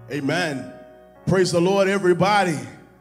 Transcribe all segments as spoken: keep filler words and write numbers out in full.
Amen. Praise the Lord, everybody.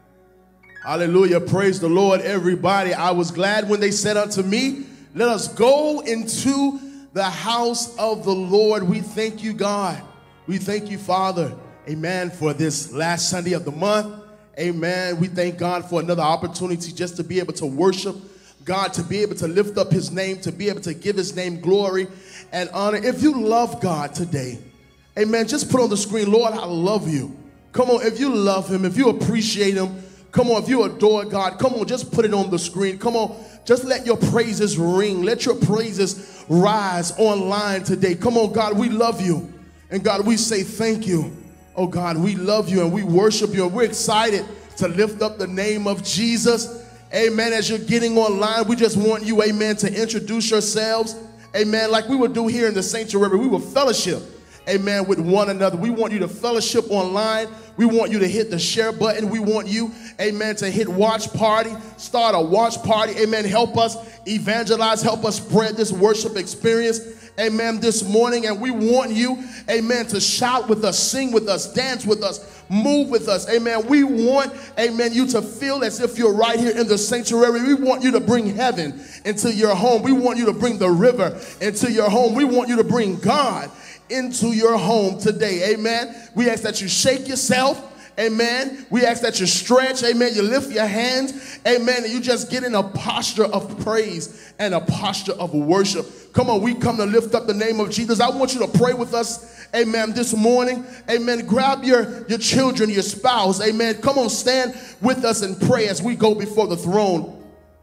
Hallelujah. Praise the Lord, everybody. I was glad when they said unto me, let us go into the house of the Lord. We thank you, God. We thank you, Father. Amen. For this last Sunday of the month. Amen. We thank God for another opportunity just to be able to worship God, to be able to lift up his name, to be able to give his name glory and honor. If you love God today, amen, just put on the screen, Lord, I love you. Come on, if you love him, if you appreciate him, come on, if you adore God, come on, just put it on the screen. Come on, just let your praises ring. Let your praises rise online today. Come on, God, we love you. And God, we say thank you. Oh, God, we love you and we worship you. And we're excited to lift up the name of Jesus. Amen. As you're getting online, we just want you, amen, to introduce yourselves. Amen. Like we would do here in the sanctuary, we will fellowship. Amen, with one another. We want you to fellowship online. We want you to hit the share button. We want you, amen, to hit watch party, start a watch party. Amen, help us evangelize, help us spread this worship experience. Amen, this morning. And we want you, amen, to shout with us, sing with us, dance with us, move with us. Amen. We want, amen, you to feel as if you're right here in the sanctuary. We want you to bring heaven into your home. We want you to bring the river into your home. We want you to bring God into your home today. Amen. We ask that you shake yourself. Amen. We ask that you stretch. Amen. You lift your hands. Amen. And you just get in a posture of praise and a posture of worship. Come on. We come to lift up the name of Jesus. I want you to pray with us. Amen. This morning. Amen. Grab your, your children, your spouse. Amen. Come on. Stand with us and pray as we go before the throne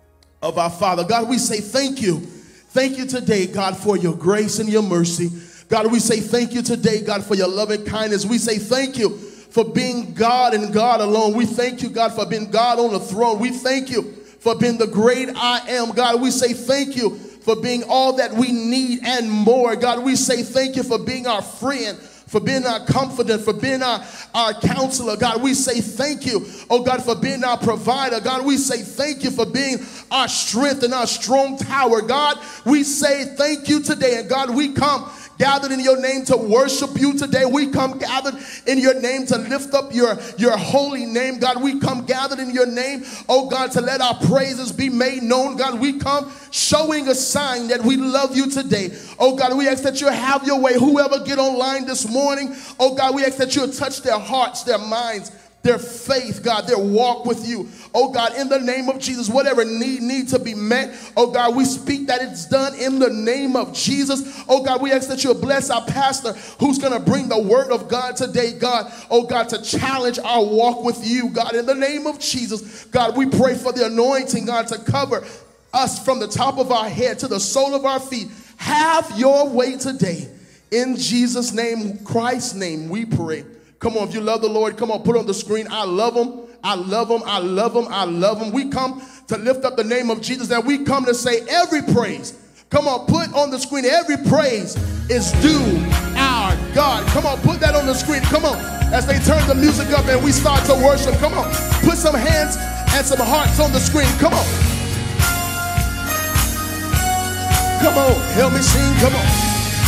of our Father. God, we say thank you. Thank you today, God, for your grace and your mercy. God, we say thank you today, God, for your loving kindness. We say thank you for being God and God alone. We thank you, God, for being God on the throne. We thank you for being the great I am. God, we say thank you for being all that we need and more. God, we say thank you for being our friend, for being our confidant, for being our, our counselor. God, we say thank you, oh God, for being our provider. God, we say thank you for being our strength and our strong tower. God, we say thank you today. And God, we come gathered in your name to worship you today. We come gathered in your name to lift up your, your holy name. God, we come gathered in your name, oh God, to let our praises be made known. God, we come showing a sign that we love you today. Oh God, we ask that you have your way. Whoever get online this morning, oh God, we ask that you touch their hearts, their minds, their faith, God, their walk with you. Oh God, in the name of Jesus, whatever need need to be met, oh God, we speak that it's done in the name of Jesus. Oh God, we ask that you bless our pastor who's going to bring the word of God today, God. Oh God, to challenge our walk with you, God, in the name of Jesus. God, we pray for the anointing, God, to cover us from the top of our head to the sole of our feet. Have your way today. In Jesus' name, Christ's name, we pray. Come on, if you love the Lord, come on, put on the screen. I love him. I love him. I love him. I love him. We come to lift up the name of Jesus, and we come to say every praise. Come on, put on the screen. Every praise is due our God. Come on, put that on the screen. Come on, as they turn the music up and we start to worship. Come on, put some hands and some hearts on the screen. Come on. Come on, help me sing. Come on.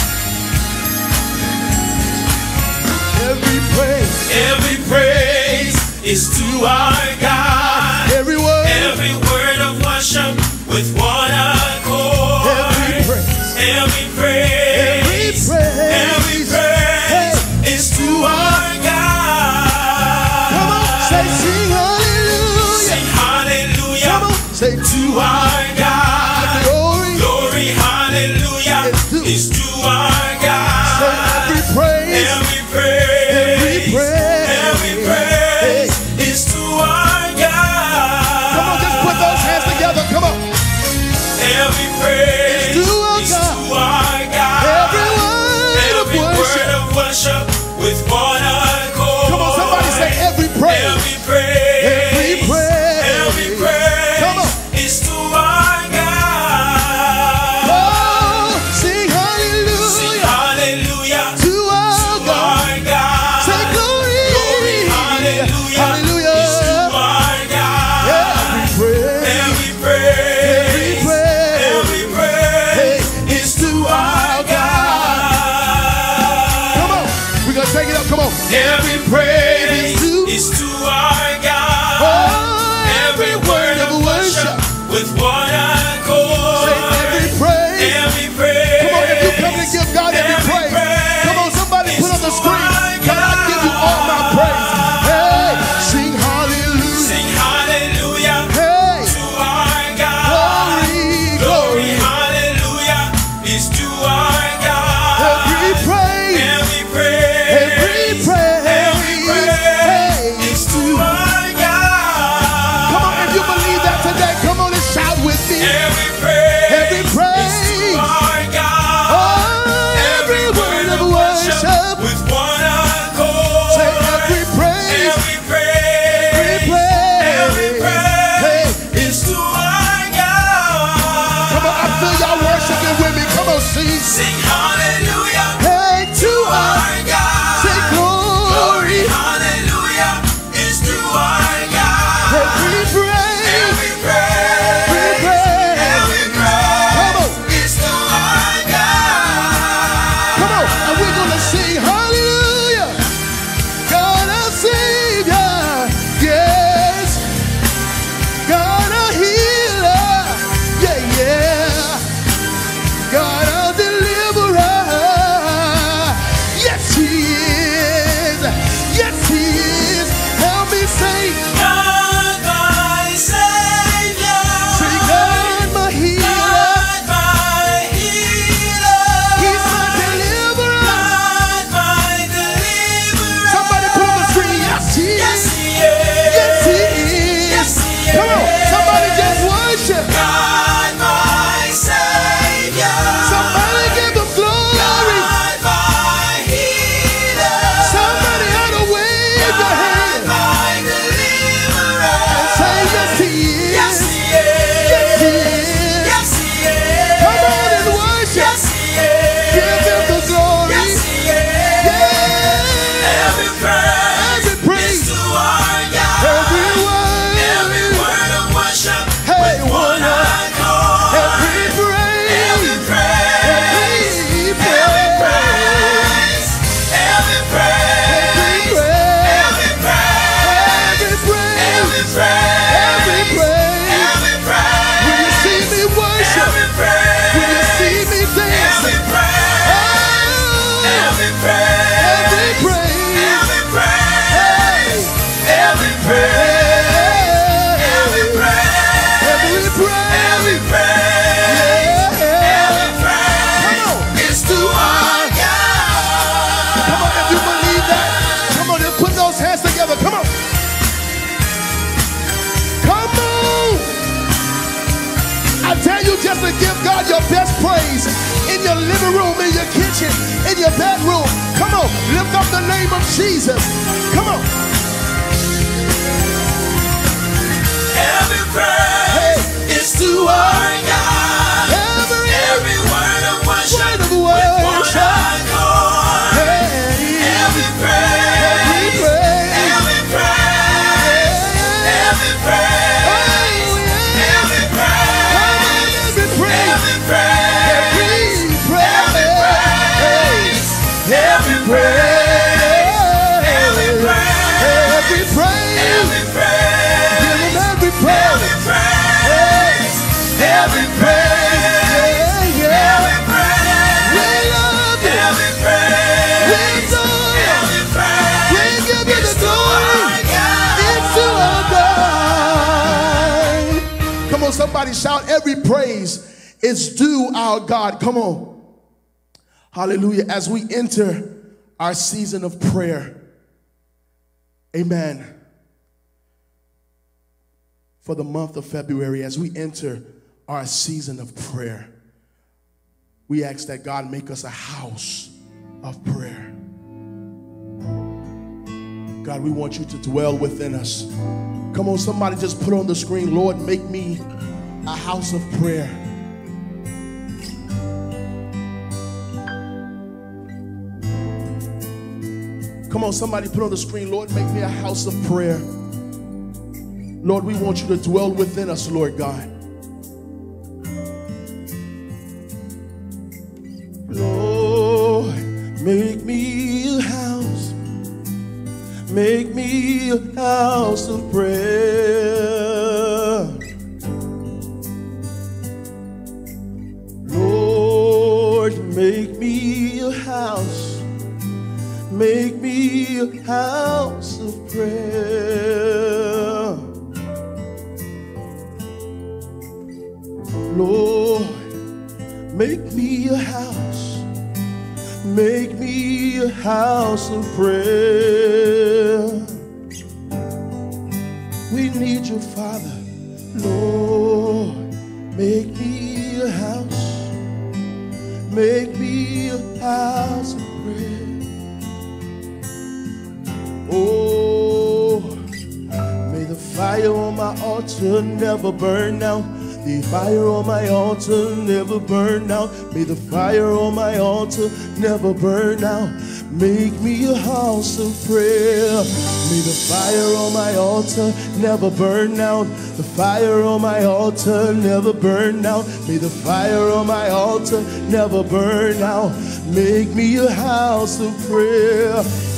Every praise, every praise is to our God. Every word, every word of worship with one accord. Every praise, every praise, every praise, every praise hey. is to our God. Come on, say sing hallelujah. Sing hallelujah. Come on, say to our God. Glory, glory, hallelujah is to our God. Say every praise, every praise. With one accord. Come on, somebody say every praise. Every praise. Every praise. Every praise. Come on. Is to our God. Oh, sing hallelujah. Sing hallelujah. To our, to God. our God. Say glory. Glory, hallelujah. Hallelujah. Is to our God. Every praise. Every praise. Every praise. Every praise is to our God. Take it up, come on. Every prayer. God, my Savior. Say, God, my healer. God, my healer. He's my deliverer. God, my deliverer. Somebody put on the screen. Yes, he is. Yes, he is. Yes, he is. Yes, he is. Come on, somebody just worship. God, my Savior. Somebody give him glory. God, my healer. Somebody ought to wave your hand. God, my deliverer. And say, yes, he is. Yes, he is. Yes, he is. Yes, he is. Come on and worship. Yes, he is. Give him the glory. Yes, he is. Yeah. Every praise, every praise is to our God. Every word, every word of worship. Hey, with one accord. Every praise, every praise, every praise, every praise, every praise, every praise, every praise, every praise. When you see me worship, when you see me dance, every praise, every praise, every praise, every praise, every praise. Come on. Come on. I tell you just to give God your best praise in your living room, in your kitchen, in your bedroom. Come on. Lift up the name of Jesus. Come on. Every praise hey. is to our God. Every, every word of worship. Word of worship. Hey. Every praise. Somebody shout, every praise is due our God. Come on. Hallelujah. As we enter our season of prayer. Amen. For the month of February, as we enter our season of prayer, we ask that God make us a house of prayer. God, we want you to dwell within us. Come on, somebody just put on the screen, Lord, make me a house of prayer. Come on, somebody put on the screen, Lord, make me a house of prayer. Lord, we want you to dwell within us, Lord God. Lord, make me a house. Make me a house of prayer. Lord, make me a house. Make me a house of prayer. Lord, make me a house. Make me a house of prayer. We need you, Father. Lord, make me a house. Make me a house of prayer. Oh, may the fire on my altar never burn out. The fire on my altar never burn out. May the fire on my altar never burn out. Make me a house of prayer. May the fire on my altar never burn out. The fire on my altar never burn out. May the fire on my altar never burn out. Make me a house of prayer.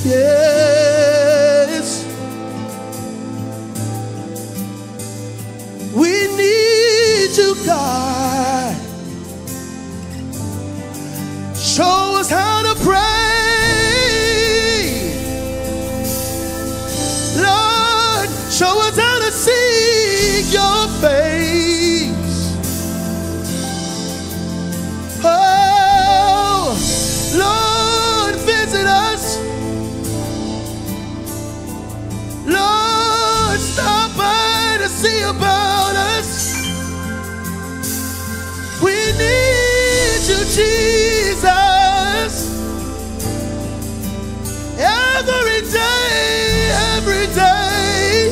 Yes. We need you, God. Show us how to pray. Lord, Show us how to seek your face. Oh, Lord, visit us. Lord, stop by to see about us. We need you, Jesus. Every day, every day.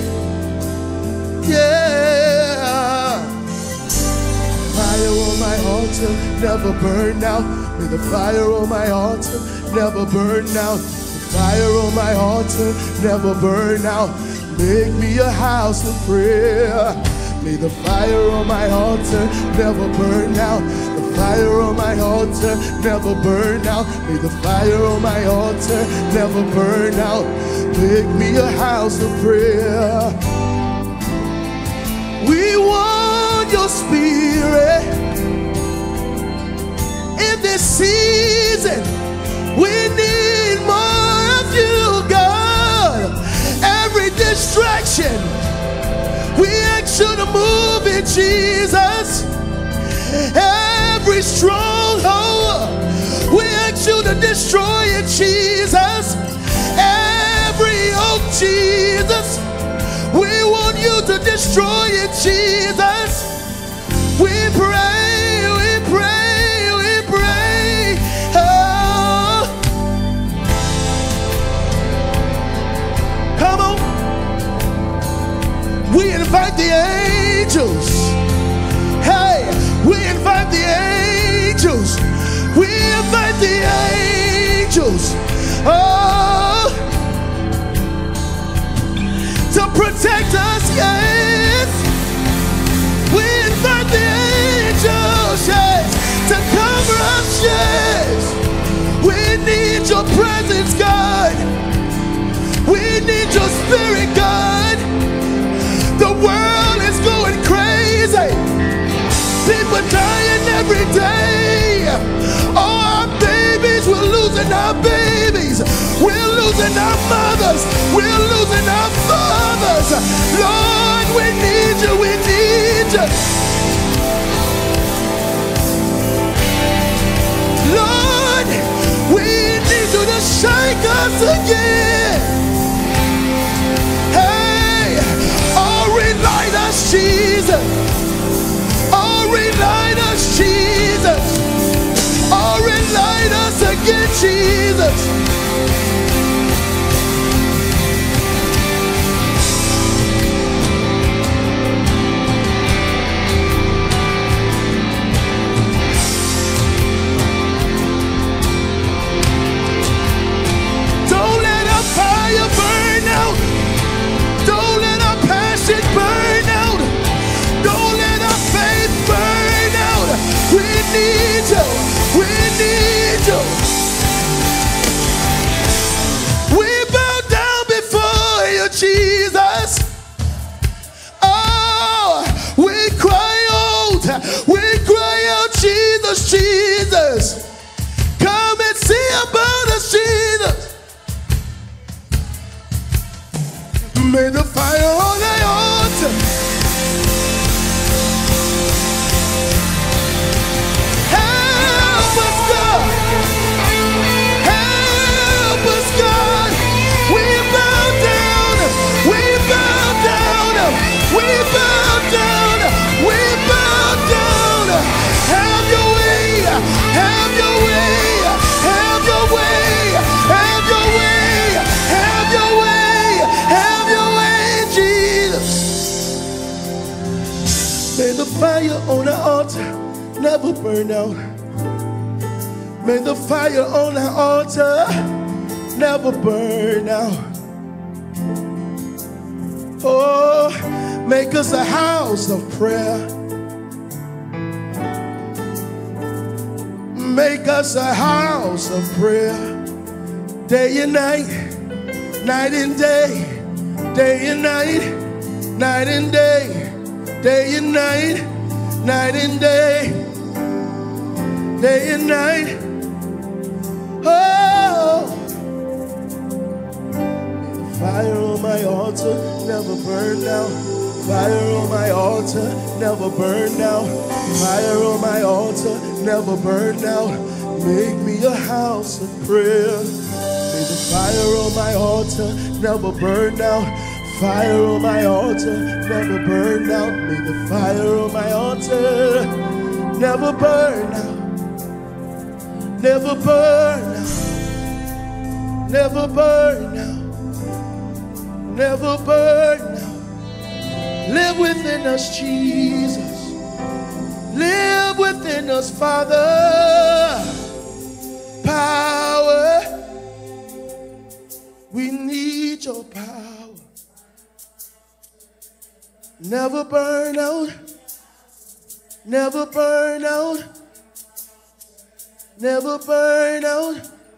Yeah. Fire on my altar, never burn out. May the fire on my altar never burn out. The fire on my altar never burn out. Make me a house of prayer. May the fire on my altar never burn out. The fire on my altar never burn out. May the fire on my altar never burn out. Make me a house of prayer. We want your spirit in this season. We need more of you, God. Every distraction, we ask you to move it, Jesus. Every stronghold, we ask you to destroy it, Jesus. Every oak, Jesus, we want you to destroy it, Jesus. We pray, we pray, we pray. Oh. Come on. We invite the angels. Hey, we invite the angels. We invite the angels. Oh, to protect us, yes. We invite the angels, yes, to cover us, yes. We need your presence, God. We need your spirit, God. The world is going crazy. People dying every day. Oh, our babies, we're losing our babies. We're losing our mothers. We're losing our fathers. Lord, we need you. We need you. Lord, we need you to shake us again. Hey, oh, relight us, Jesus. Oh, relight us, Jesus. Oh, relight us again, Jesus. Don't let our fire burn out. Don't let our passion burn out. Don't let our faith burn out. We need you. We need you. We bow down before you, Jesus. Oh, we cry out. We cry out, Jesus, Jesus. Come and see about us, Jesus. May the fire on thy altar help us, God. Help us, God. We bow down. We bow down. We bow down. We bow down. Have your way. Have your way. Have your way. Have your way. Have your way. Have your way, Jesus. May the fire on the altar never burn out. May the fire on the altar never burn out. Oh, make us a house of prayer. Make us a house of prayer. Day and night, night and day. Day and night, night and day. Day and night, night and day. Day and night. Oh, fire on my altar, never burn out. Fire on my altar, never burn out. Fire on my altar, never burn out. Make me a house of prayer. May the fire on my altar never burn out. Fire on my altar never burn out. May the fire on my altar never burn out. Never burn out. Never burn out. Never burn out. Live within us, Jesus. Live within us, Father. Power. We need your power. Never burn out. Never burn out. Never burn out.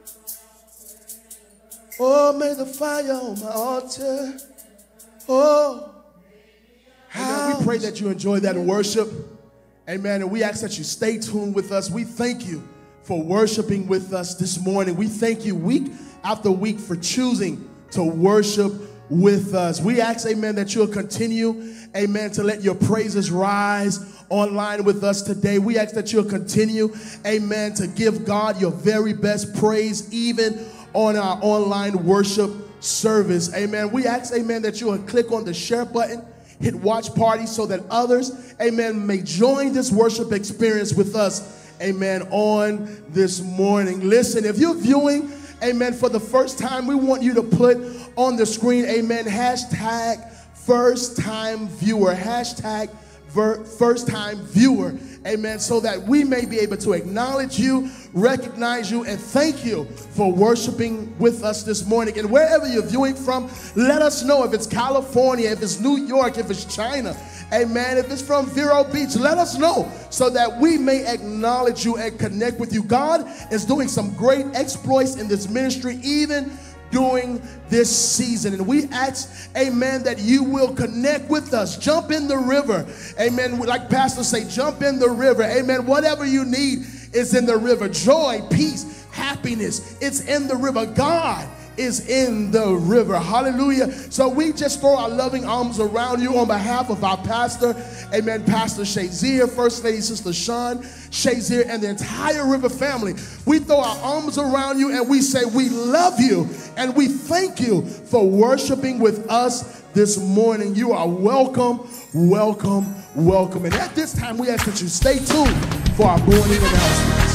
Oh, may the fire on my altar. Oh. Amen. We pray that you enjoy that in worship. Amen. And we ask that you stay tuned with us. We thank you for worshiping with us this morning. We thank you week after week for choosing to worship with us. We ask, amen, that you'll continue, amen, to let your praises rise online with us today. We ask that you'll continue, amen, to give God your very best praise even on our online worship service. Amen. We ask, amen, that you'll click on the share button, hit watch party so that others, amen, may join this worship experience with us, amen, on this morning. Listen, if you're viewing, amen, for the first time, we want you to put on the screen, amen, hashtag first time viewer, hashtag first time viewer, amen, so that we may be able to acknowledge you, recognize you, and thank you for worshiping with us this morning. And wherever you're viewing from, let us know if it's California, if it's New York, if it's China, amen, if it's from Vero Beach, let us know so that we may acknowledge you and connect with you. God is doing some great exploits in this ministry, even during this season. And we ask, amen, that you will connect with us. Jump in the river. Amen. Like pastors say, jump in the river. Amen. Whatever you need is in the river. Joy, peace, happiness, it's in the river. God is in the river. Hallelujah. So we just throw our loving arms around you on behalf of our pastor, amen, Pastor Shazier, First Lady Sister Sean Shazier, and the entire River family. We throw our arms around you and we say we love you and we thank you for worshiping with us this morning. You are welcome, welcome, welcome. And at this time, we ask that you stay tuned for our morning announcements.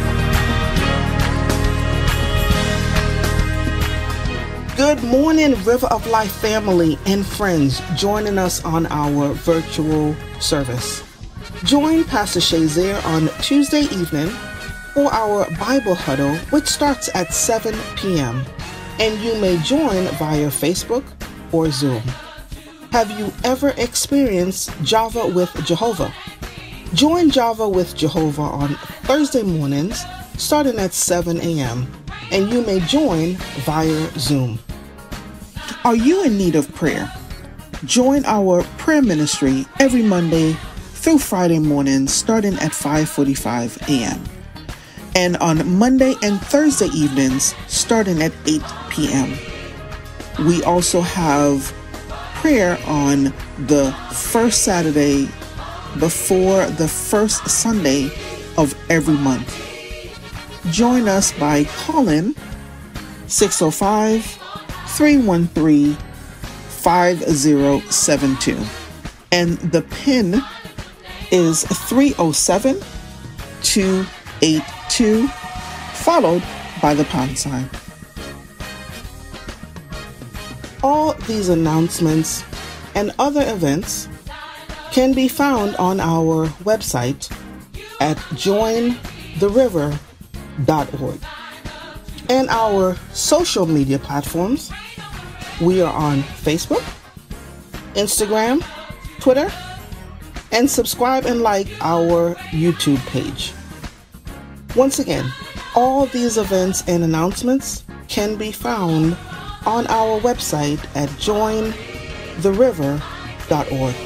Good morning, River of Life family and friends joining us on our virtual service. Join Pastor Shazier on Tuesday evening for our Bible huddle, which starts at seven p.m. and you may join via Facebook or Zoom. Have you ever experienced Java with Jehovah? Join Java with Jehovah on Thursday mornings starting at seven a.m. and you may join via Zoom. Are you in need of prayer? Join our prayer ministry every Monday through Friday mornings starting at five forty-five a.m. and on Monday and Thursday evenings starting at eight p.m. We also have prayer on the first Saturday before the first Sunday of every month. Join us by calling six oh five, three one three, five oh seven two. And the PIN is three oh seven, two eight two, followed by the pound sign. All these announcements and other events can be found on our website at join the river dot org. And our social media platforms, we are on Facebook, Instagram, Twitter, and subscribe and like our YouTube page. Once again, all these events and announcements can be found on our website at join the river dot org.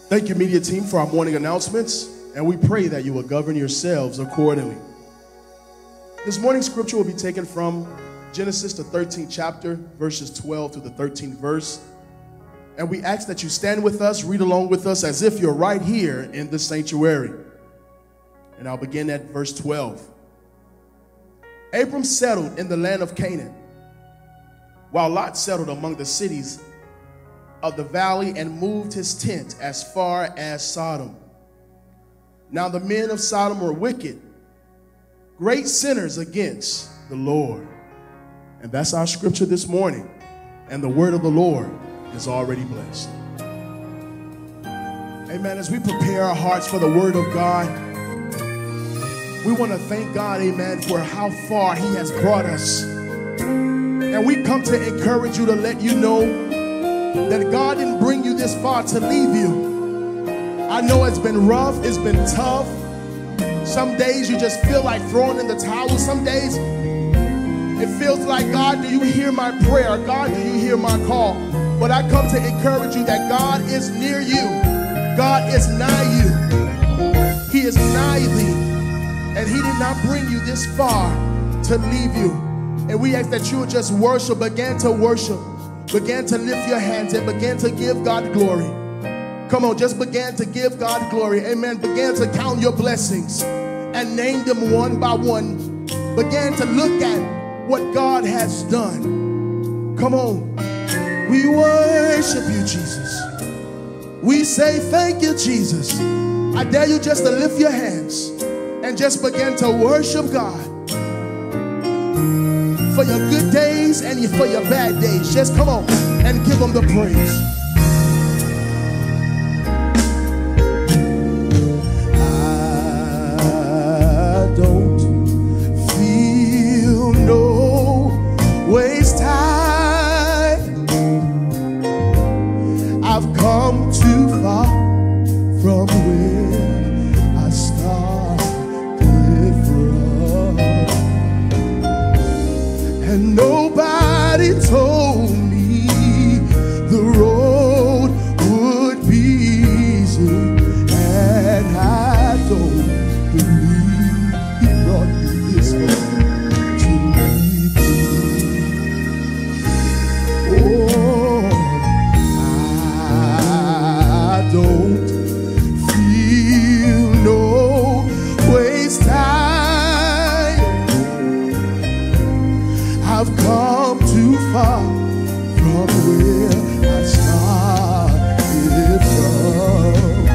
Thank you, media team, for our morning announcements, and we pray that you will govern yourselves accordingly. This morning's scripture will be taken from Genesis, the thirteenth chapter, verses twelve to the thirteenth verse. And we ask that you stand with us, read along with us as if you're right here in the sanctuary. And I'll begin at verse twelve. Abram settled in the land of Canaan, while Lot settled among the cities of the valley and moved his tent as far as Sodom. Now the men of Sodom were wicked, great sinners against the Lord. And that's our scripture this morning. And the word of the Lord is already blessed. Amen. As we prepare our hearts for the word of God, we want to thank God, amen, for how far he has brought us. And we come to encourage you, to let you know that God didn't bring you this far to leave you. I know it's been rough, it's been tough. Some days you just feel like throwing in the towel. Some days it feels like, God, do you hear my prayer? God, do you hear my call? But I come to encourage you that God is near you. God is nigh you. He is nigh thee. And he did not bring you this far to leave you. And we ask that you would just worship, begin to worship, begin to lift your hands and begin to give God glory. Come on, just begin to give God glory. Amen. Begin to count your blessings and name them one by one. Begin to look at what God has done. Come on. We worship you, Jesus. We say thank you, Jesus. I dare you just to lift your hands and just begin to worship God for your good days and for your bad days. Just come on and give him the praise. I don't feel no waste time. I've come too far from where I started from, and nobody told me the road would be easy, and I don't believe he brought me this far to leave me. Oh, I don't feel no waste time. I've come too far from where I started from,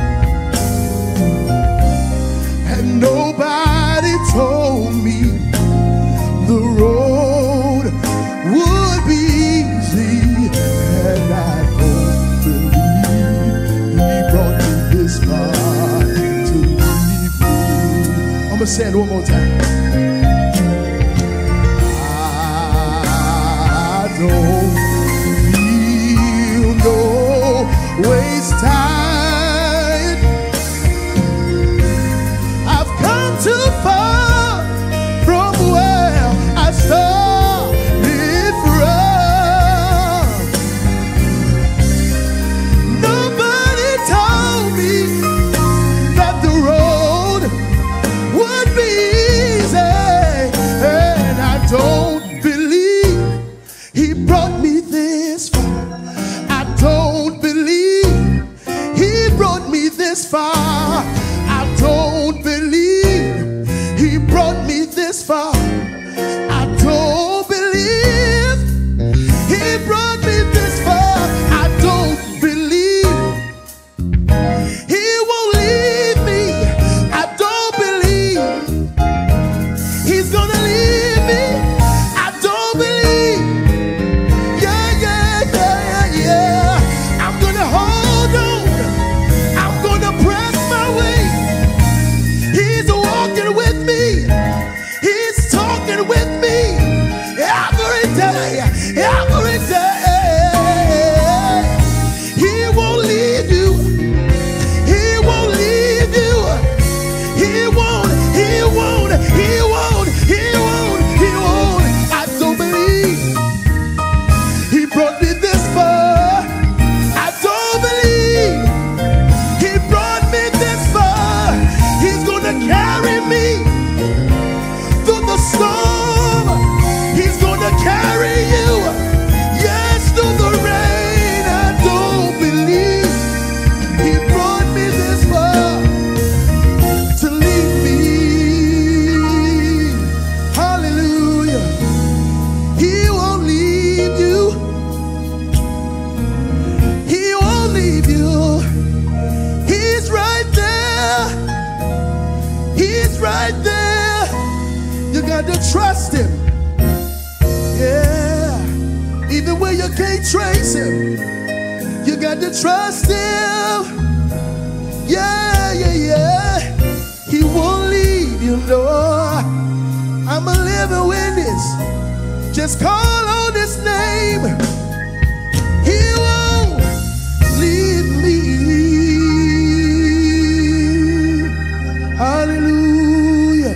and nobody told me the road would be easy, and I don't believe he brought me this far to leave me. I'm gonna say it one more time. I don't feel no waste time. I've come too far from where I started from. Nobody told me that the road would be easy, and I don't he brought me this far. I don't believe he brought me this far. I don't believe he brought me this far. I don't believe he brought me this far. I don't believe he won't leave me. I don't believe he's gonna leave me. I don't believe. With me. right there. You got to trust him. Yeah. Even when you can't trace him, you got to trust him. Yeah, yeah, yeah. He won't leave you, no. I'm a living witness. Just call on his name. He won't leave me. Hallelujah.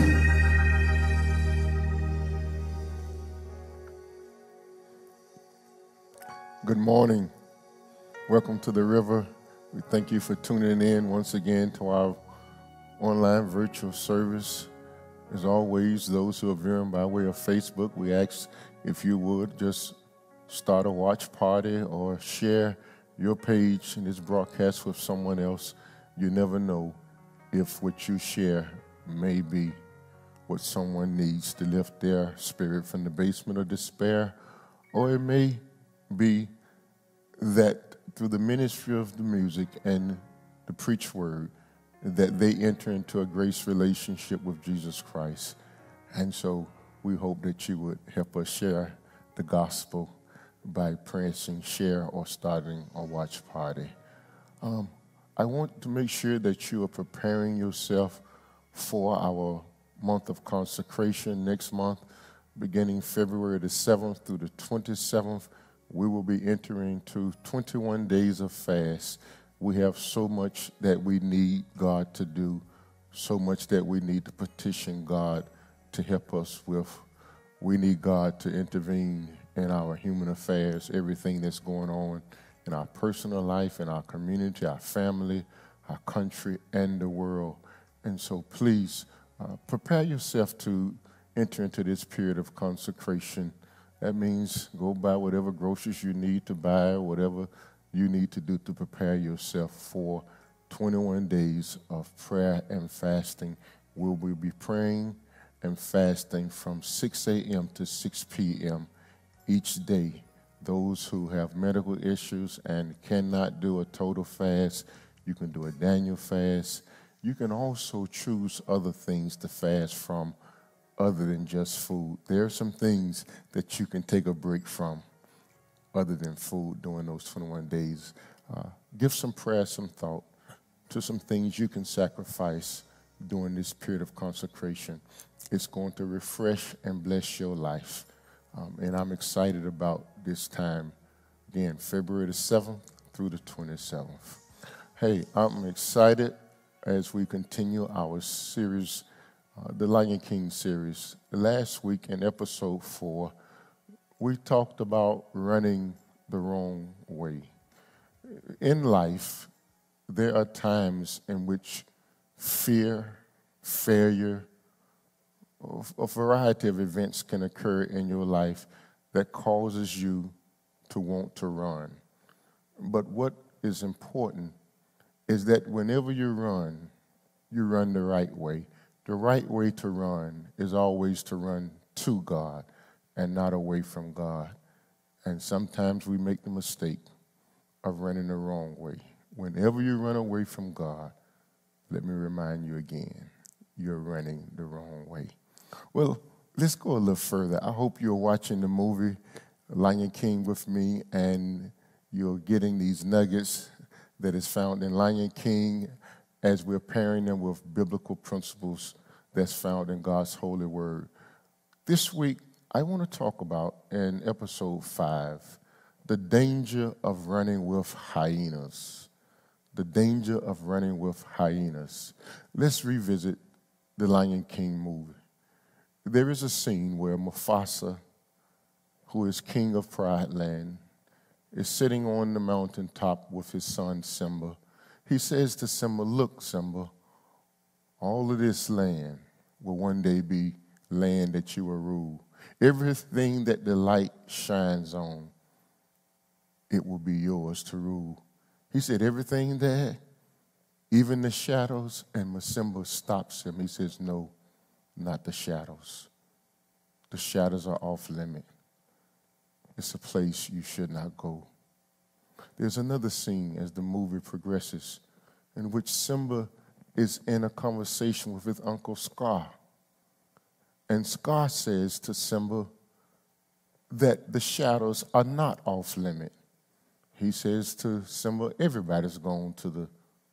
Good morning. Welcome to the river. We thank you for tuning in once again to our online virtual service. As always, those who are viewing by way of Facebook, we ask if you would just start a watch party or share your page in this broadcast with someone else. You never know if what you share may be what someone needs to lift their spirit from the basement of despair, or it may be that through the ministry of the music and the preached word, that they enter into a grace relationship with Jesus Christ. And so we hope that you would help us share the gospel by pressing share or starting a watch party. Um, I want to make sure that you are preparing yourself for our month of consecration next month, beginning February the seventh through the twenty-seventh. We will be entering to twenty-one days of fast. We have so much that we need God to do, so much that we need to petition God to help us with. We need God to intervene in our human affairs, everything that's going on in our personal life, in our community, our family, our country, and the world. And so please uh, prepare yourself to enter into this period of consecration. That means go buy whatever groceries you need to buy, whatever you need to do to prepare yourself for twenty-one days of prayer and fasting. We will be praying and fasting from six a.m. to six p.m. each day. Those who have medical issues and cannot do a total fast, you can do a Daniel fast. You can also choose other things to fast from other than just food. There are some things that you can take a break from other than food during those twenty-one days. Uh, give some prayer, some thought to some things you can sacrifice during this period of consecration. It's going to refresh and bless your life. Um, and I'm excited about this time. Again, February the seventh through the twenty-seventh. Hey, I'm excited as we continue our series, uh, the Lion King series. Last week in episode four, we talked about running the wrong way. In life, there are times in which fear, failure, a variety of events can occur in your life that causes you to want to run. But what is important is that whenever you run, you run the right way. The right way to run is always to run to God and not away from God. And sometimes we make the mistake of running the wrong way. Whenever you run away from God, let me remind you again, you're running the wrong way. Well, let's go a little further. I hope you're watching the movie Lion King with me and you're getting these nuggets that is found in Lion King as we're pairing them with biblical principles that's found in God's holy word. This week, I want to talk about in episode five, the danger of running with hyenas. The danger of running with hyenas. Let's revisit the Lion King movie. There is a scene where Mufasa, who is king of Pride Land, is sitting on the mountaintop with his son Simba. He says to Simba, "Look, Simba, all of this land will one day be land that you will rule. Everything that the light shines on, it will be yours to rule." He said, "Everything there, even the shadows," and Simba stops him. He says, "No, not the shadows. The shadows are off limit. It's a place you should not go." There's another scene as the movie progresses in which Simba is in a conversation with his uncle Scar. And Scar says to Simba that the shadows are not off limit. He says to Simba, everybody's gone to the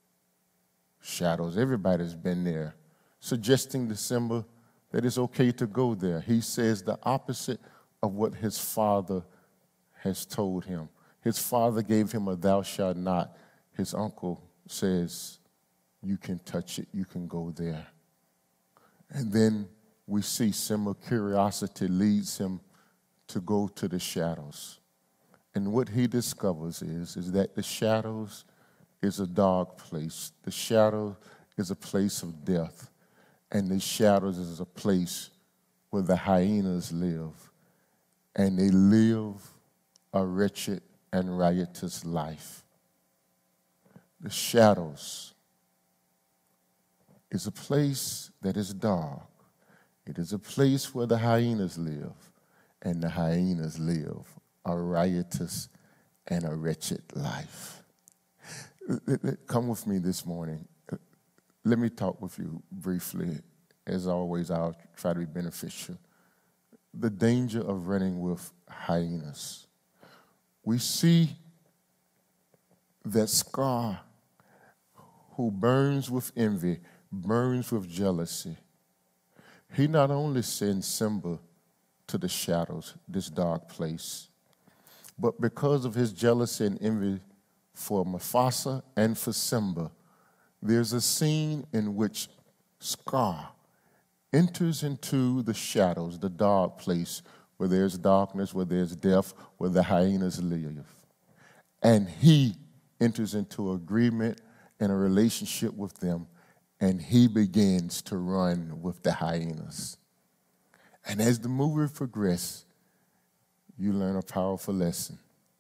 shadows. Everybody's been there, suggesting to Simba that it's okay to go there. He says the opposite of what his father has told him. His father gave him a thou shalt not. His uncle says, you can touch it, you can go there. And then we see Simba's curiosity leads him to go to the shadows. And what he discovers is, is that the shadows is a dark place. The shadow is a place of death. And the shadows is a place where the hyenas live. And they live a wretched and riotous life. The shadows is a place that is dark. It is a place where the hyenas live, and the hyenas live a riotous and a wretched life. Come with me this morning. Let me talk with you briefly. As always, I'll try to be beneficial. The danger of running with hyenas. We see that Scar, who burns with envy, burns with jealousy. He not only sends Simba to the shadows, this dark place, but because of his jealousy and envy for Mufasa and for Simba, there's a scene in which Scar enters into the shadows, the dark place, where there's darkness, where there's death, where the hyenas live. And he enters into agreement and a relationship with them, and he begins to run with the hyenas. And as the movie progresses, you learn a powerful lesson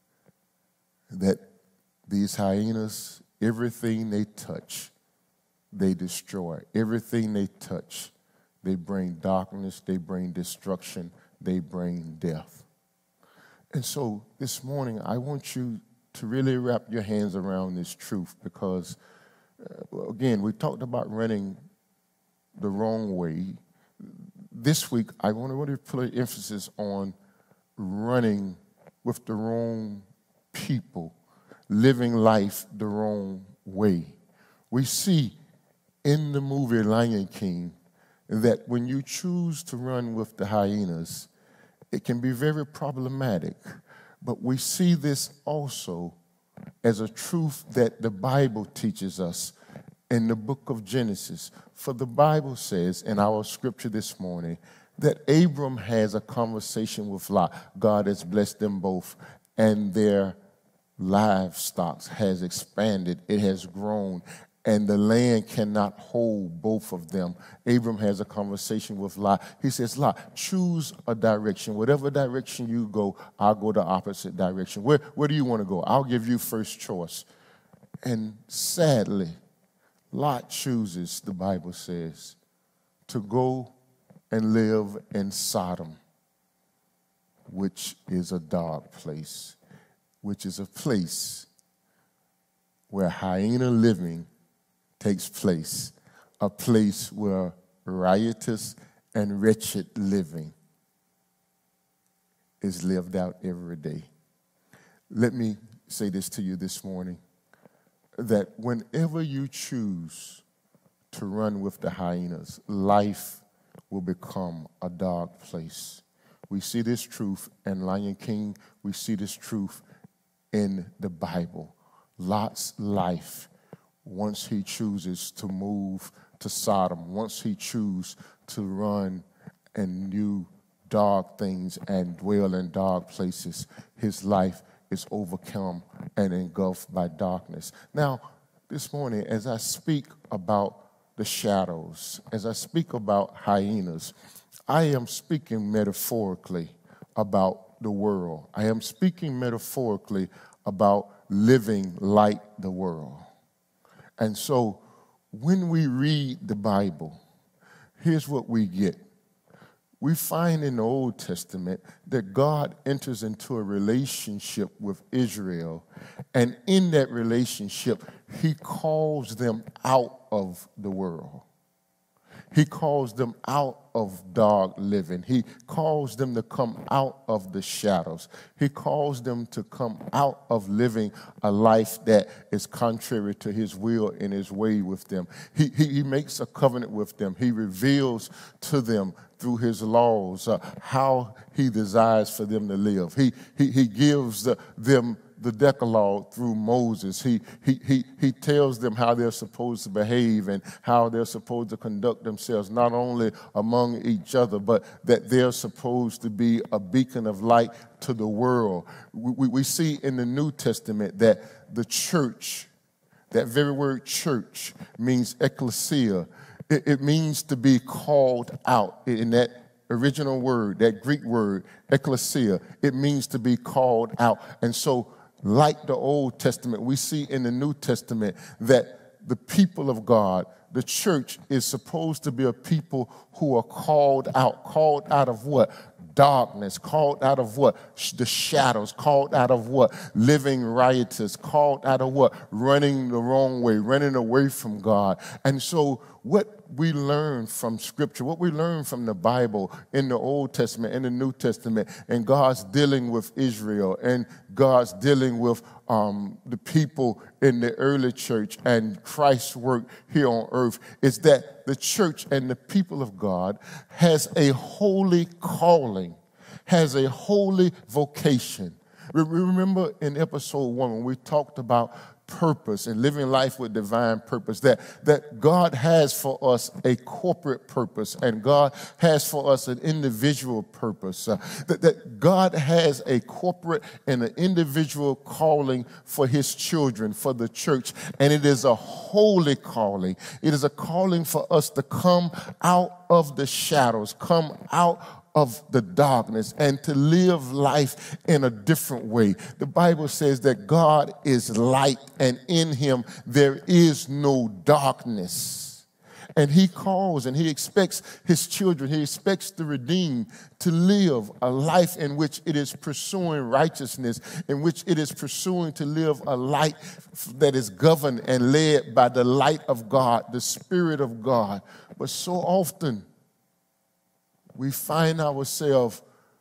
that these hyenas, everything they touch, they destroy. Everything they touch, they bring darkness, they bring destruction, they bring death. And so this morning, I want you to really wrap your hands around this truth because, uh, again, we talked about running the wrong way. This week, I want to really put an emphasis on running with the wrong people, living life the wrong way. We see in the movie Lion King that when you choose to run with the hyenas, it can be very problematic. But we see this also as a truth that the Bible teaches us in the book of Genesis. For the Bible says in our scripture this morning that Abram has a conversation with Lot. God has blessed them both, and their livestock has expanded. It has grown, and the land cannot hold both of them. Abram has a conversation with Lot. He says, Lot, choose a direction. Whatever direction you go, I'll go the opposite direction. Where, where do you want to go? I'll give you first choice. And sadly, Lot chooses, the Bible says, to go and live in Sodom, which is a dark place, which is a place where hyena living takes place, a place where riotous and wretched living is lived out every day. Let me say this to you this morning, that whenever you choose to run with the hyenas, life will become a dark place. We see this truth in Lion King. We see this truth in the Bible. Lot's life, once he chooses to move to Sodom, once he chooses to run and do dark things and dwell in dark places, his life is overcome and engulfed by darkness. Now, this morning, as I speak about the shadows, as I speak about hyenas, I am speaking metaphorically about the world. I am speaking metaphorically about living like the world. And so when we read the Bible, here's what we get. we find in the Old Testament that God enters into a relationship with Israel, and in that relationship, he calls them out of the world. He calls them out of dark living. He calls them to come out of the shadows. He calls them to come out of living a life that is contrary to his will and his way with them. He, he, he makes a covenant with them. He reveals to them through his laws uh, how he desires for them to live. He, he, he gives uh, them the Decalogue through Moses. He, he, he, he tells them how they're supposed to behave and how they're supposed to conduct themselves, not only among each other, but that they're supposed to be a beacon of light to the world. We, we, we see in the New Testament that the church, that very word church, means ecclesia. It, it means to be called out. In that original word, that Greek word, ecclesia, it means to be called out. And so, like the Old Testament, we see in the New Testament that the people of God, the church, is supposed to be a people who are called out. Called out of what? Darkness. Called out of what? The shadows. Called out of what? Living riotous. Called out of what? Running the wrong way, running away from God. And so what we learn from Scripture, what we learn from the Bible in the Old Testament and the New Testament, and God's dealing with Israel, and God's dealing with um, the people in the early church and Christ's work here on earth, is that the church and the people of God has a holy calling, has a holy vocation. Remember in episode one when we talked about purpose and living life with divine purpose, that, that God has for us a corporate purpose and God has for us an individual purpose, uh, that, that God has a corporate and an individual calling for his children, for the church, and it is a holy calling. It is a calling for us to come out of the shadows, come out of the darkness, and to live life in a different way. The Bible says that God is light, and in him there is no darkness. And he calls and he expects his children, he expects the redeemed to live a life in which it is pursuing righteousness, in which it is pursuing to live a life that is governed and led by the light of God, the Spirit of God. But so often, we find ourselves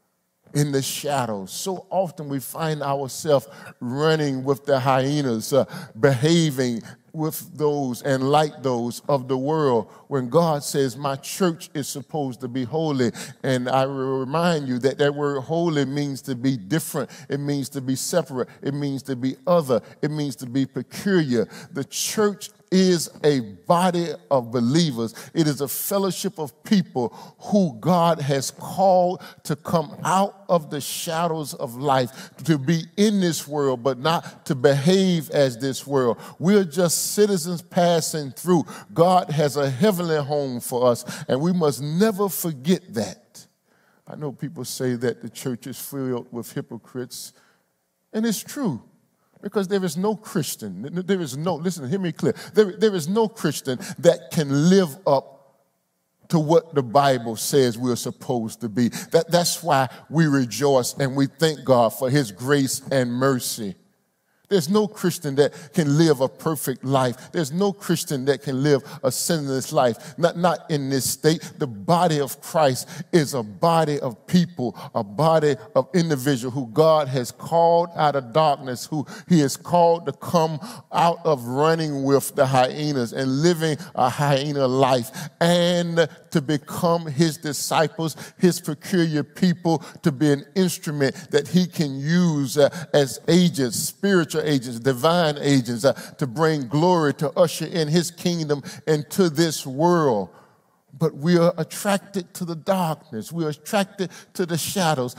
in the shadows. So often we find ourselves running with the hyenas, uh, behaving with those and like those of the world, when God says, my church is supposed to be holy. And I will remind you that that word holy means to be different. It means to be separate. It means to be other. It means to be peculiar. The church is a body of believers. It is a fellowship of people who God has called to come out of the shadows of life, to be in this world, but not to behave as this world. We're just citizens passing through. God has a heavenly home for us, and we must never forget that. I know people say that the church is filled with hypocrites, and it's true. Because there is no Christian, there is no, listen, hear me clear, there, there is no Christian that can live up to what the Bible says we're supposed to be. That, that's why we rejoice and we thank God for his grace and mercy. There's no Christian that can live a perfect life. There's no Christian that can live a sinless life. Not, not in this state. The body of Christ is a body of people, a body of individuals who God has called out of darkness, who he has called to come out of running with the hyenas and living a hyena life, and to become his disciples, his peculiar people, to be an instrument that he can use uh, as agents, spiritual agents, divine agents, uh, to bring glory, to usher in his kingdom into this world. But we are attracted to the darkness. We are attracted to the shadows.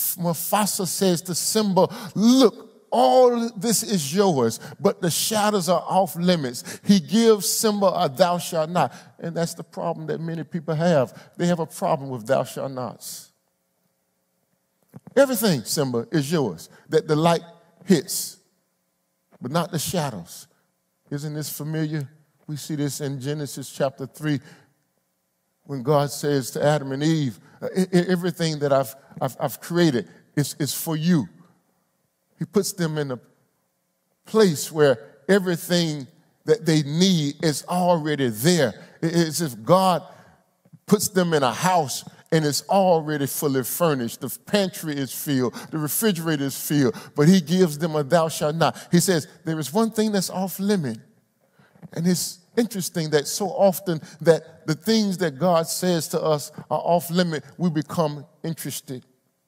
Mufasa says to Simba, look, all this is yours, but the shadows are off limits. He gives Simba a thou shalt not. And that's the problem that many people have. They have a problem with thou shalt nots. Everything, Simba, is yours, that the light hits, but not the shadows. Isn't this familiar? We see this in Genesis chapter three, when God says to Adam and Eve, everything that I've, I've, I've created is, is for you. He puts them in a place where everything that they need is already there. It's as if God puts them in a house and it's already fully furnished. The pantry is filled, the refrigerator is filled, but he gives them a thou shalt not. He says, there is one thing that's off limit. And it's interesting that so often that the things that God says to us are off limit, we become interested.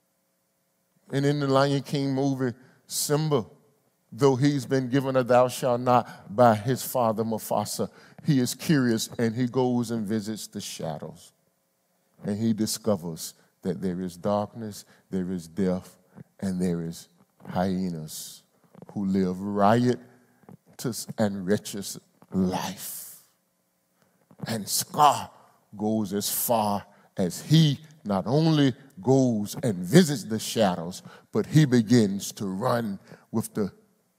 And in the Lion King movie, Simba, though he's been given a thou shalt not by his father Mufasa, he is curious and he goes and visits the shadows. And he discovers that there is darkness, there is death, and there is hyenas who live riotous and wretched life. And Scar goes as far as he not only goes and visits the shadows, but he begins to run with the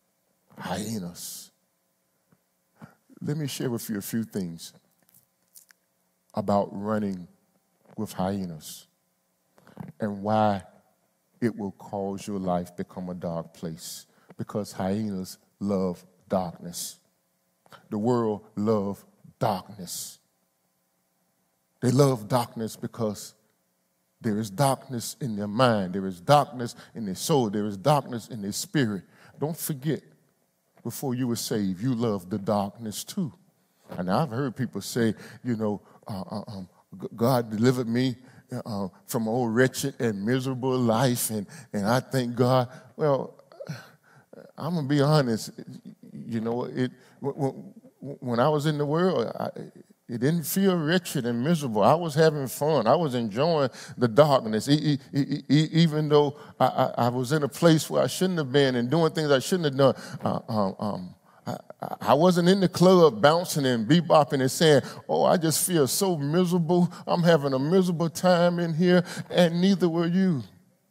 hyenas. Let me share with you a few things about running with hyenas and why it will cause your life become a dark place. Because hyenas love darkness. The world loves darkness. They love darkness because there is darkness in their mind. There is darkness in their soul. There is darkness in their spirit. Don't forget, before you were saved, you loved the darkness too. And I've heard people say, you know, uh, uh, um, God delivered me uh, from an old wretched and miserable life, and, and I thank God. Well, I'm going to be honest. You know, it when I was in the world, I, it didn't feel wretched and miserable. I was having fun. I was enjoying the darkness, e- e- e- even though I, I, I was in a place where I shouldn't have been and doing things I shouldn't have done. Uh, um, um, I, I wasn't in the club bouncing and bebopping and saying, oh, I just feel so miserable. I'm having a miserable time in here, and neither were you.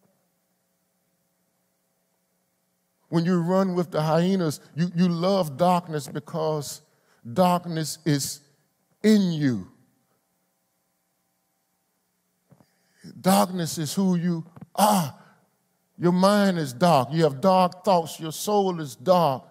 When you run with the hyenas, you, you love darkness because darkness is in you. Darkness is who you are. Your mind is dark. You have dark thoughts. Your soul is dark.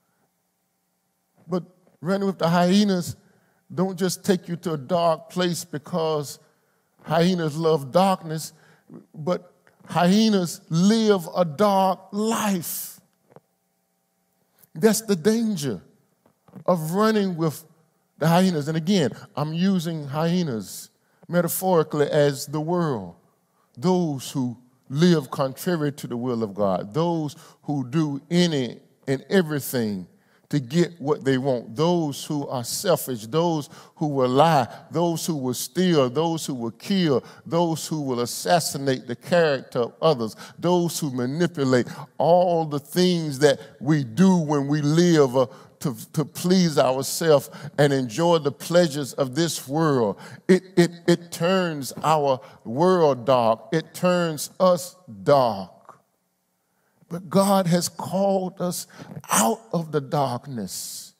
But running with the hyenas don't just take you to a dark place because hyenas love darkness, but hyenas live a dark life. That's the danger of running with the hyenas. And again, I'm using hyenas metaphorically as the world. Those who live contrary to the will of God. Those who do any and everything to get what they want. Those who are selfish. Those who will lie. Those who will steal. Those who will kill. Those who will assassinate the character of others. Those who manipulate. All the things that we do when we live uh, To, to please ourselves and enjoy the pleasures of this world. It, it, it turns our world dark. It turns us dark. But God has called us out of the darkness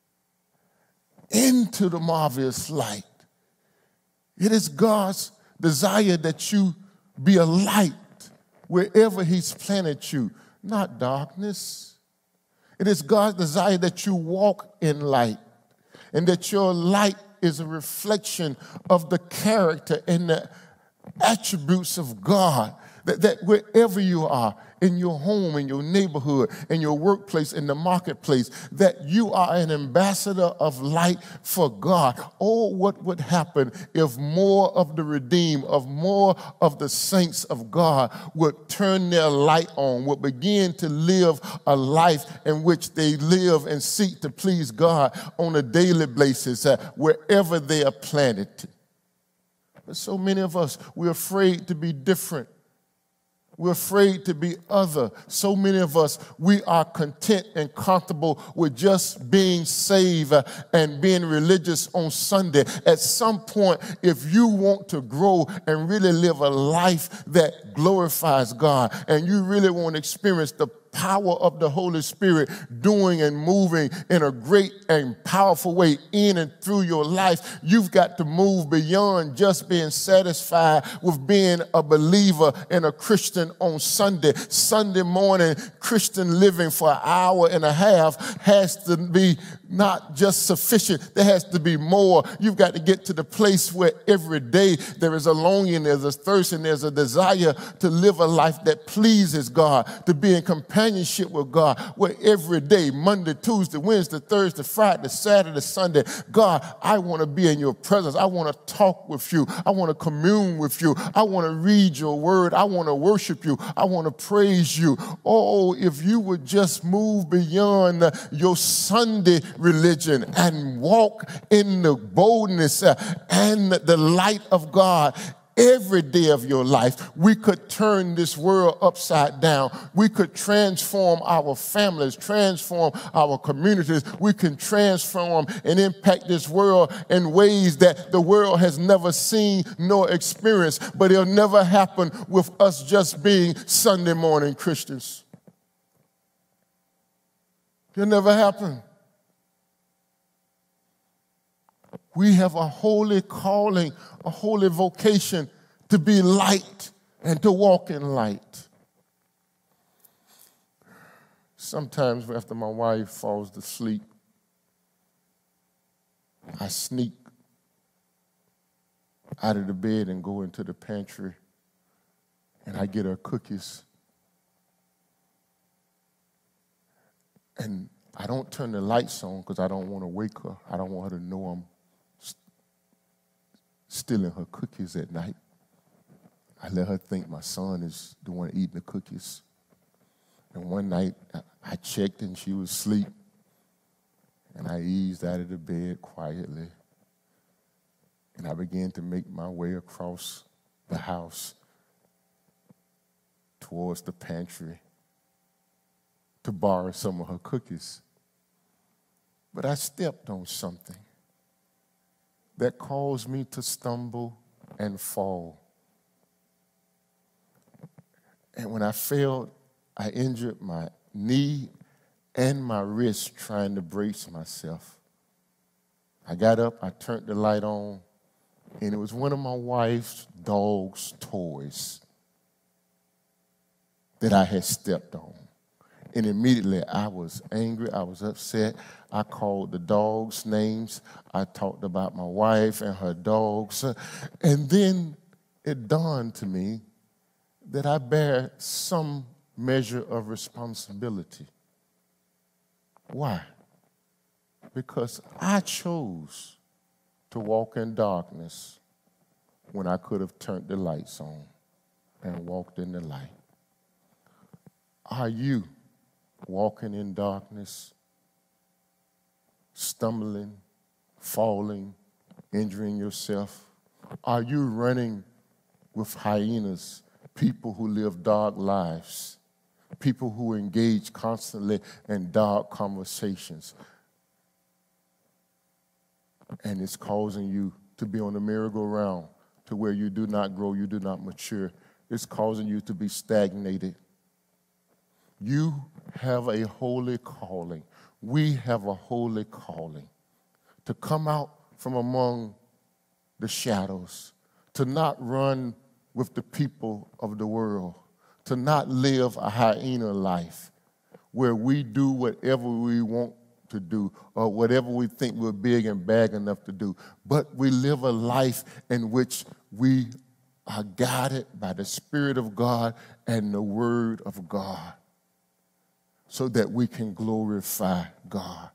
into the marvelous light. It is God's desire that you be a light wherever he's planted you, not darkness. It is God's desire that you walk in light and that your light is a reflection of the character and the attributes of God. That, that wherever you are, in your home, in your neighborhood, in your workplace, in the marketplace, that you are an ambassador of light for God. Oh, what would happen if more of the redeemed, of more of the saints of God would turn their light on, would begin to live a life in which they live and seek to please God on a daily basis, uh, wherever they are planted. But so many of us, we're afraid to be different. We're afraid to be other. So many of us, we are content and comfortable with just being saved and being religious on Sunday. At some point, if you want to grow and really live a life that glorifies God, and you really want to experience the power of the Holy Spirit doing and moving in a great and powerful way in and through your life, you've got to move beyond just being satisfied with being a believer and a Christian on Sunday. Sunday morning Christian living for an hour and a half has to be not just sufficient. There has to be more. You've got to get to the place where every day there is a longing, there's a thirst, and there's a desire to live a life that pleases God, to be in companionship with God, where every day, Monday, Tuesday, Wednesday, Thursday, Friday, Saturday, Sunday, God, I want to be in your presence. I want to talk with you. I want to commune with you. I want to read your word. I want to worship you. I want to praise you. Oh, if you would just move beyond your Sunday religion and walk in the boldness and the light of God every day of your life, we could turn this world upside down. We could transform our families, transform our communities. We can transform and impact this world in ways that the world has never seen nor experienced, but it'll never happen with us just being Sunday morning Christians. It'll never happen. We have a holy calling, a holy vocation to be light and to walk in light. Sometimes after my wife falls asleep, I sneak out of the bed and go into the pantry, and I get her cookies. And I don't turn the lights on because I don't want to wake her. I don't want her to know I'm stealing her cookies at night. I let her think my son is the one eating the cookies. And one night, I checked and she was asleep. And I eased out of the bed quietly. And I began to make my way across the house towards the pantry to borrow some of her cookies. But I stepped on something that caused me to stumble and fall. And when I fell, I injured my knee and my wrist trying to brace myself. I got up, I turned the light on, and it was one of my wife's dog's toys that I had stepped on. And immediately I was angry, I was upset. I called the dogs names. I talked about my wife and her dogs. And then it dawned to me that I bear some measure of responsibility. Why? Because I chose to walk in darkness when I could have turned the lights on and walked in the light. Are you walking in darkness, stumbling, falling, injuring yourself? Are you running with hyenas, people who live dark lives, people who engage constantly in dark conversations? And it's causing you to be on the merry-go-round to where you do not grow, you do not mature. It's causing you to be stagnated. You have a holy calling. We have a holy calling to come out from among the shadows, to not run with the people of the world, to not live a hyena life where we do whatever we want to do or whatever we think we're big and bad enough to do, but we live a life in which we are guided by the Spirit of God and the Word of God, so that we can glorify God.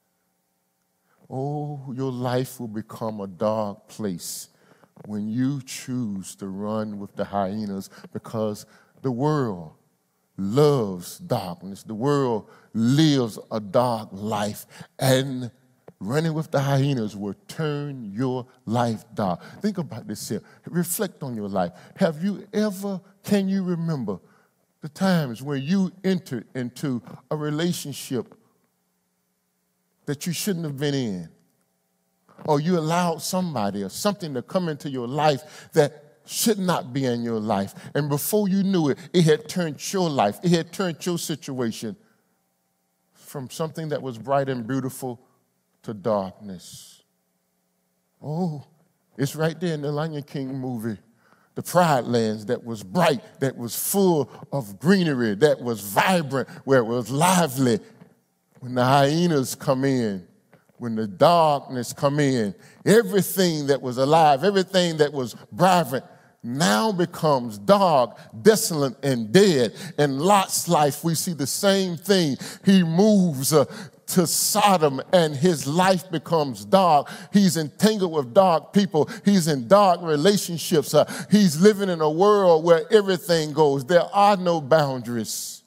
Oh, your life will become a dark place when you choose to run with the hyenas, because the world loves darkness. The world lives a dark life, and running with the hyenas will turn your life dark. Think about this here. Reflect on your life. Have you ever, can you remember the times when you entered into a relationship that you shouldn't have been in? Or you allowed somebody or something to come into your life that should not be in your life. And before you knew it, it had turned your life, it had turned your situation from something that was bright and beautiful to darkness. Oh, it's right there in the Lion King movie. The Pride Lands that was bright, that was full of greenery, that was vibrant, where it was lively. When the hyenas come in, when the darkness come in, everything that was alive, everything that was vibrant, now becomes dark, desolate, and dead. In Lot's life, we see the same thing. He moves uh, to Sodom, and his life becomes dark. He's entangled with dark people. He's in dark relationships. Uh, he's living in a world where everything goes. There are no boundaries.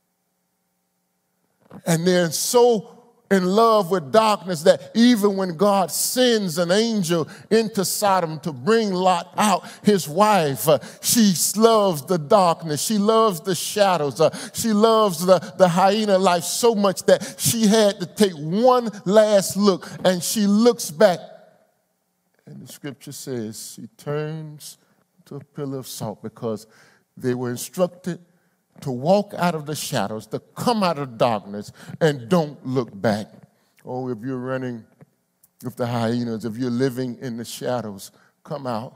And they're so in love with darkness that even when God sends an angel into Sodom to bring Lot out, his wife, uh, she loves the darkness. She loves the shadows. Uh, she loves the, the hyena life so much that she had to take one last look, and she looks back. And the scripture says she turns to a pillar of salt, because they were instructed to walk out of the shadows, to come out of darkness, and don't look back. Oh, if you're running with the hyenas, if you're living in the shadows, come out.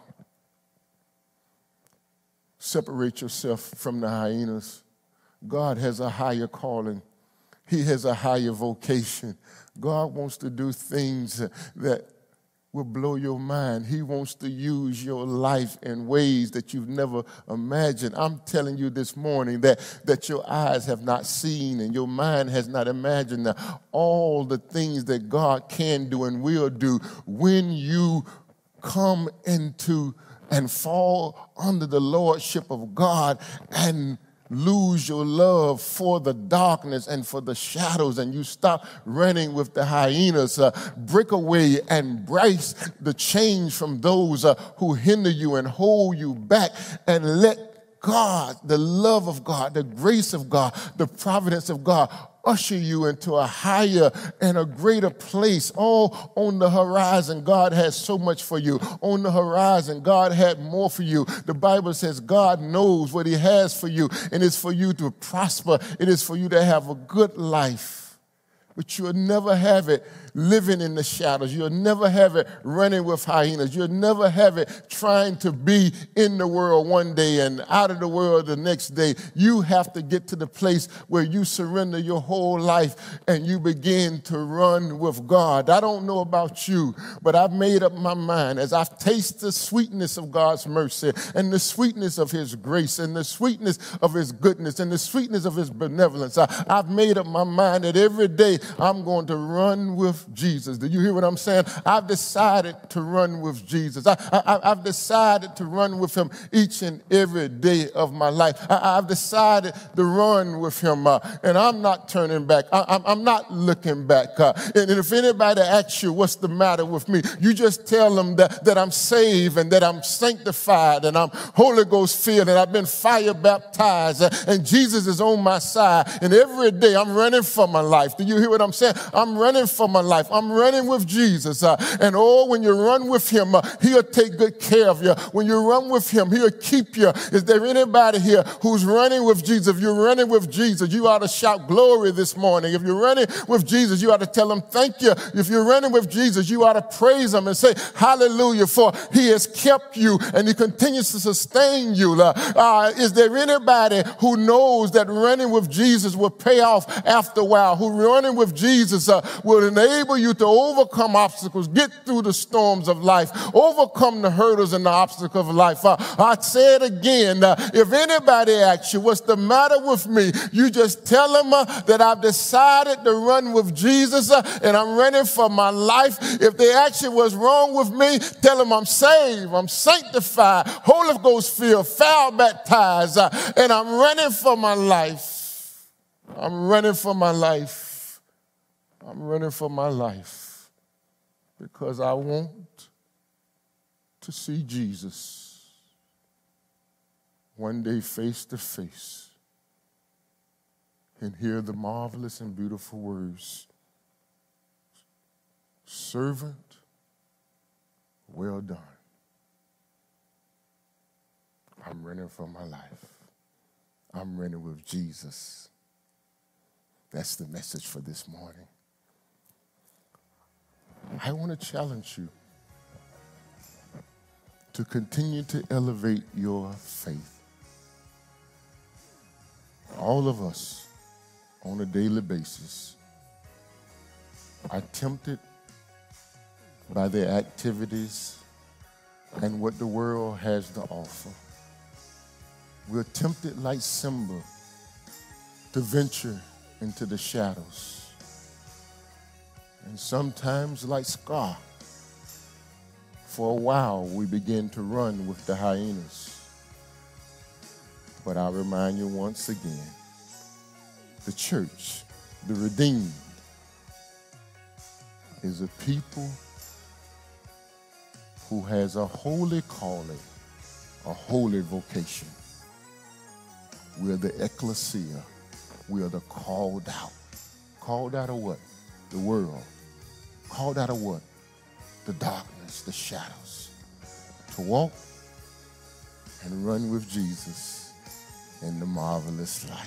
Separate yourself from the hyenas. God has a higher calling. He has a higher vocation. God wants to do things that will blow your mind. He wants to use your life in ways that you've never imagined. I'm telling you this morning that, that your eyes have not seen and your mind has not imagined all the things that God can do and will do when you come into and fall under the lordship of God and lose your love for the darkness and for the shadows, and you stop running with the hyenas. Uh, break away and embrace the change from those uh, who hinder you and hold you back, and let God, the love of God, the grace of God, the providence of God usher you into a higher and a greater place. All on the horizon, God has so much for you. On the horizon, God had more for you. The Bible says God knows what he has for you, and it's for you to prosper. It is for you to have a good life. But you'll never have it living in the shadows. You'll never have it running with hyenas. You'll never have it trying to be in the world one day and out of the world the next day. You have to get to the place where you surrender your whole life and you begin to run with God. I don't know about you, but I've made up my mind as I've tasted the sweetness of God's mercy and the sweetness of his grace and the sweetness of his goodness and the sweetness of his benevolence. I, I've made up my mind that every day I'm going to run with Jesus. Do you hear what I'm saying? I've decided to run with Jesus. I, I, I've decided to run with him each and every day of my life. I, I've decided to run with him, uh, and I'm not turning back. I, I'm, I'm not looking back. Uh, and, and if anybody asks you what's the matter with me, you just tell them that, that I'm saved and that I'm sanctified and I'm Holy Ghost filled and I've been fire baptized, uh, and Jesus is on my side, and every day I'm running for my life. Do you hear what I'm saying? I'm running for my life. I'm running with Jesus. Uh, and oh, when you run with him, uh, he'll take good care of you. When you run with him, he'll keep you. Is there anybody here who's running with Jesus? If you're running with Jesus, you ought to shout glory this morning. If you're running with Jesus, you ought to tell him thank you. If you're running with Jesus, you ought to praise him and say hallelujah, for he has kept you and he continues to sustain you. Uh, uh, is there anybody who knows that running with Jesus will pay off after a while? Who running with Jesus uh, will enable you to overcome obstacles, get through the storms of life, overcome the hurdles and the obstacles of life. Uh, I say it again, uh, if anybody asks you what's the matter with me, you just tell them uh, that I've decided to run with Jesus uh, and I'm running for my life. If they ask you what's wrong with me, tell them I'm saved, I'm sanctified, Holy Ghost filled, fire baptized, uh, and I'm running for my life. I'm running for my life. I'm running for my life because I want to see Jesus one day face to face and hear the marvelous and beautiful words, servant, well done. running for my life. I'm running with Jesus. That's the message for this morning. I want to challenge you to continue to elevate your faith. All of us, on a daily basis, are tempted by the activities and what the world has to offer. We're tempted like Simba to venture into the shadows. And sometimes like Scar, for a while we begin to run with the hyenas. But I'll remind you once again, the church, the redeemed, is a people who has a holy calling, a holy vocation. We're the ecclesia. We are the called out. Called out of what? The world. Called out of what? The darkness, the shadows. To walk and run with Jesus in the marvelous light.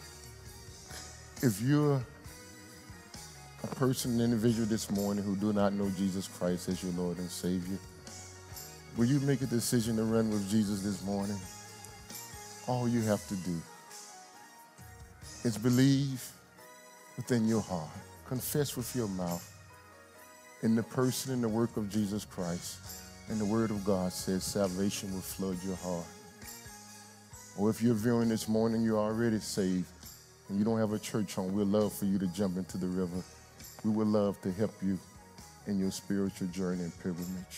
If you're a person, an individual this morning who do not know Jesus Christ as your Lord and Savior, will you make a decision to run with Jesus this morning? All you have to do is believe within your heart, confess with your mouth in the person and the work of Jesus Christ. And the Word of God says salvation will flood your heart. Or if you're viewing this morning, you're already saved and you don't have a church home, we'd love for you to jump into the river. We would love to help you in your spiritual journey and pilgrimage.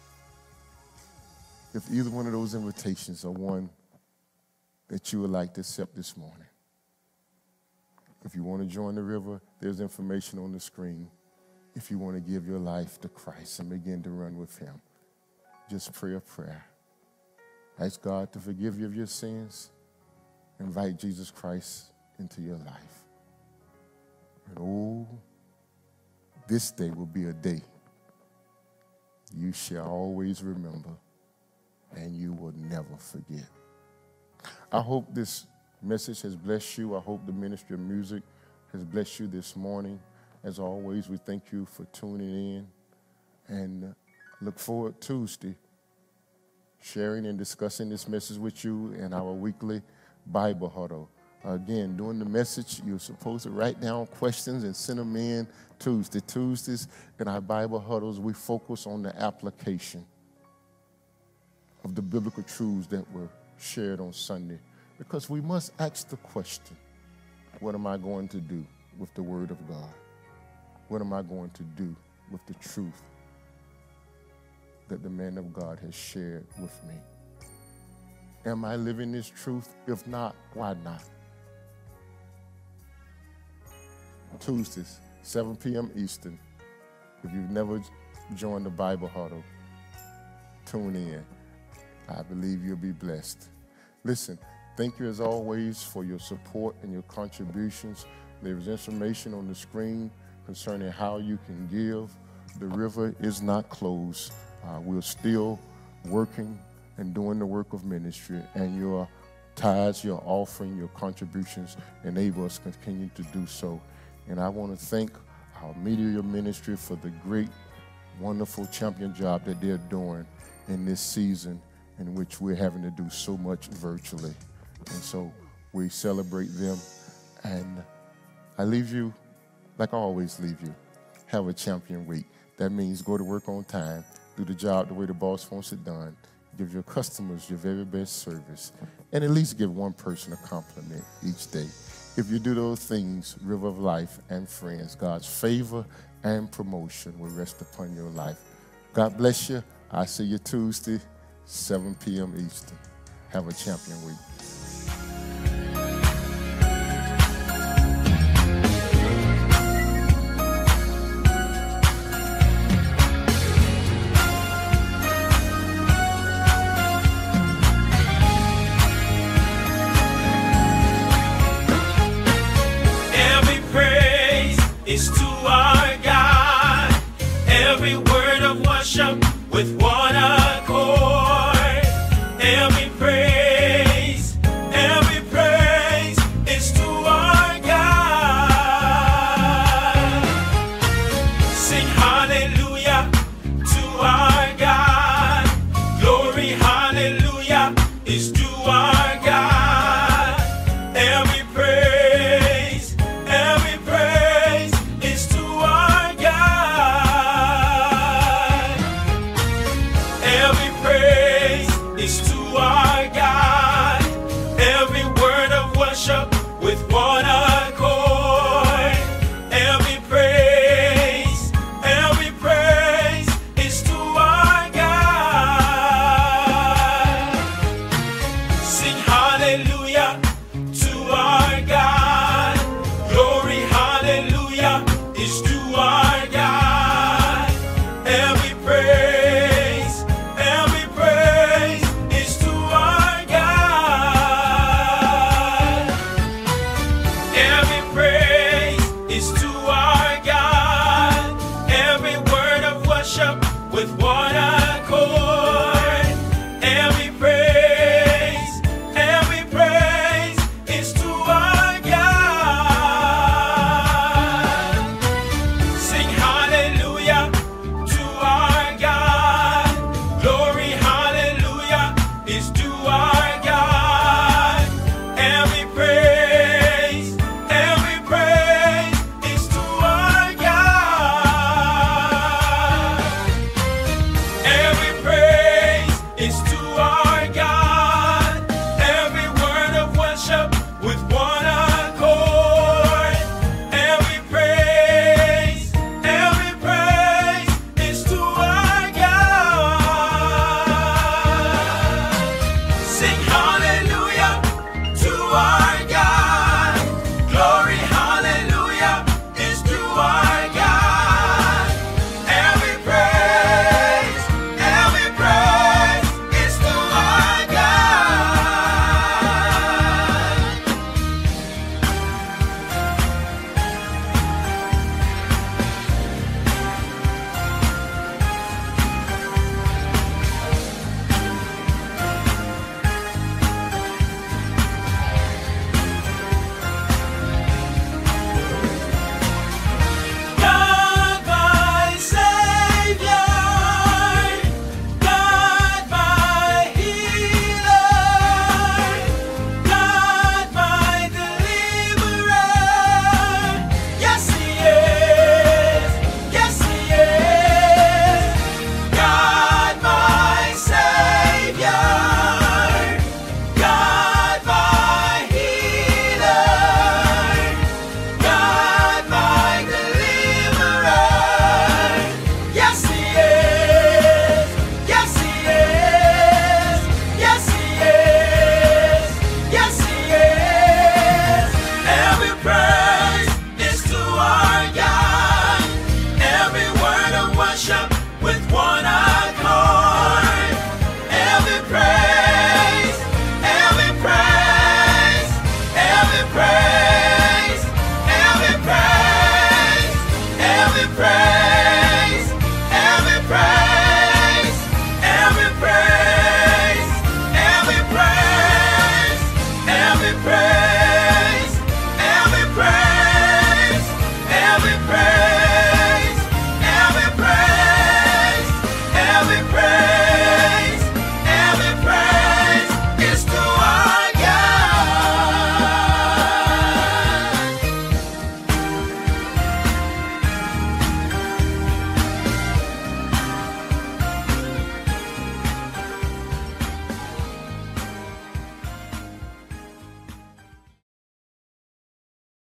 If either one of those invitations are one that you would like to accept this morning, if you want to join the river, there's information on the screen. If you want to give your life to Christ and begin to run with him, just pray a prayer. Ask God to forgive you of your sins. Invite Jesus Christ into your life. And oh, this day will be a day you shall always remember and you will never forget. I hope this message has blessed you. I hope the ministry of music has blessed you this morning. As always, we thank you for tuning in and look forward to Tuesday sharing and discussing this message with you in our weekly Bible huddle. Again, during the message, you're supposed to write down questions and send them in Tuesday. Tuesdays in our Bible huddles, we focus on the application of the biblical truths that were shared on Sunday, because we must ask the question, what am I going to do with the Word of God? What am I going to do with the truth that the man of God has shared with me? Am I living this truth? If not, why not? Tuesdays, seven p.m. Eastern. If you've never joined the Bible huddle, tune in. I believe you'll be blessed. Listen, thank you as always for your support and your contributions. There's information on the screen concerning how you can give. The river is not closed. Uh, we're still working and doing the work of ministry, and your tithes, your offering, your contributions enable us to continue to do so. And I want to thank our media ministry for the great, wonderful champion job that they're doing in this season in which we're having to do so much virtually. And so we celebrate them. And I leave you like I always leave you. Have a champion week. That means go to work on time, do the job the way the boss wants it done, give your customers your very best service, and at least give one person a compliment each day. If you do those things, River of Life and friends, God's favor and promotion will rest upon your life. God bless you. I'll see you Tuesday, seven p.m. Eastern. Have a champion week. Is to our God, every word of worship with one accord, every praise. is to our God. Every praise, every praise is to our God. Every praise is to our God. Every word of worship with one accord. Every praise, every praise is to our God. Sing hallelujah to our God. Glory, hallelujah is to our God. Every praise, every praise is to our God. Every praise is to our God. Every word of worship with one accord. Every praise, every praise is to our God. Sing hallelujah to our God. Glory, hallelujah is to our God.